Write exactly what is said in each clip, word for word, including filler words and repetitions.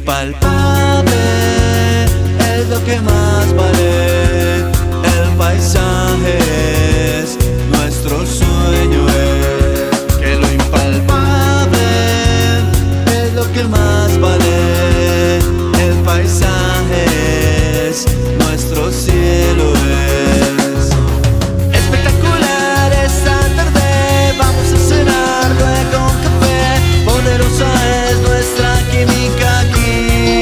impalpable es lo que más vale. El paisaje es nuestro sueño, es que lo impalpable es lo que más vale. El paisaje es nuestro cielo, es espectacular esta tarde. Vamos a cenar luego un café. Poderosa es nuestra química aquí.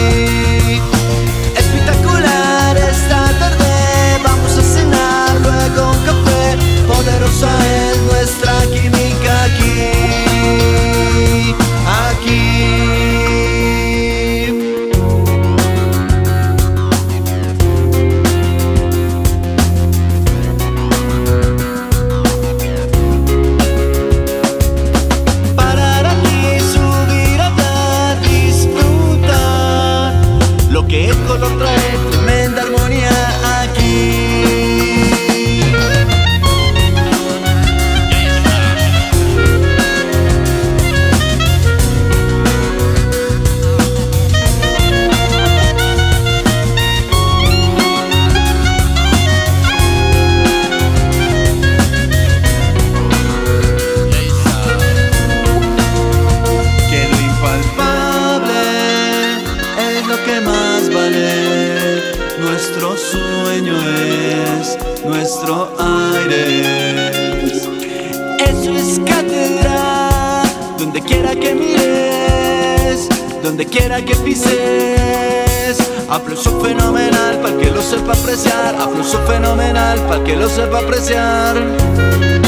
Espectacular esta tarde. Vamos a cenar luego un café. Poderosa es nuestra química aquí. Aquí. Que el color trae tremenda armonía aquí. Que lo impalpable es lo que más vale. Nuestro sueño es nuestro aire. Eso es catedral. Donde quiera que mires, donde quiera que pises. Aplauso fenomenal para el que lo sepa apreciar. Aplauso fenomenal para el que lo sepa apreciar.